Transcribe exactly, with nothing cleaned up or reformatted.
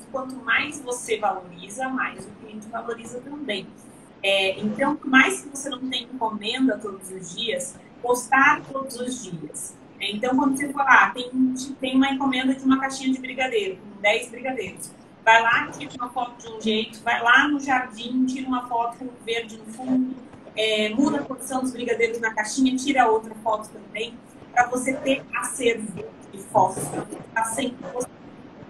quanto mais você valoriza, mais o cliente valoriza também. É, então, por mais que você não tenha encomenda todos os dias, postar todos os dias. Então, quando você falar, ah, tem, tem uma encomenda de uma caixinha de brigadeiro, com dez brigadeiros. Vai lá, tira uma foto de um jeito, vai lá no jardim, tira uma foto com verde no fundo, é, muda a posição dos brigadeiros na caixinha, tira outra foto também, para você ter acervo de fotos, para você estar sempre postando.